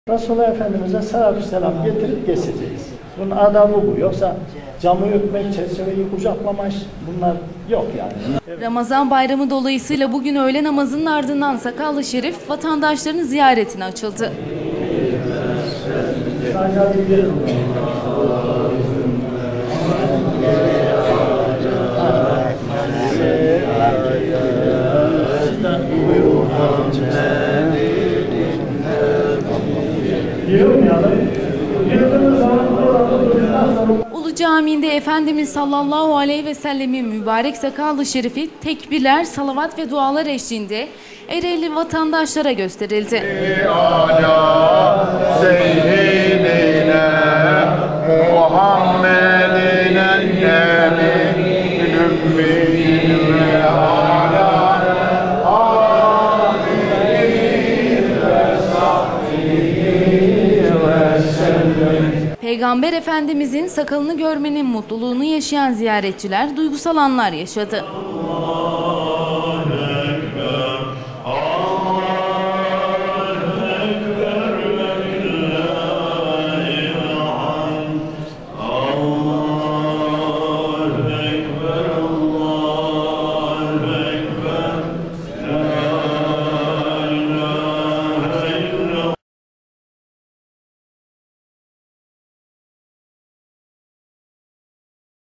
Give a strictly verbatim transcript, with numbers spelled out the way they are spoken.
Resulullah Efendimiz'e salatü selam getirip geçeceğiz. Bunun adabı bu. Yoksa camı öpmek, çerçeveyi kucaklamak bunlar yok yani. Evet. Ramazan bayramı dolayısıyla bugün öğle namazının ardından Sakallı Şerif vatandaşların ziyaretine açıldı. Ulu Camii'nde Efendimiz sallallahu aleyhi ve sellemin mübarek sakallı şerifi tekbirler, salavat ve dualar eşliğinde Ereğli vatandaşlara gösterildi. Peygamber Efendimizin sakalını görmenin mutluluğunu yaşayan ziyaretçiler duygusal anlar yaşadı.